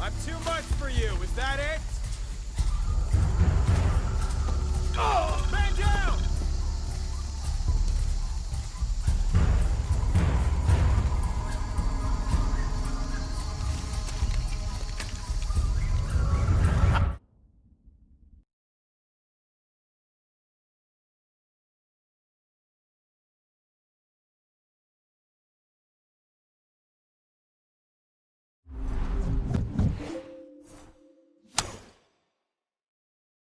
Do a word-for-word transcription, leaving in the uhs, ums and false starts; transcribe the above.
I'm too much for you, is that it?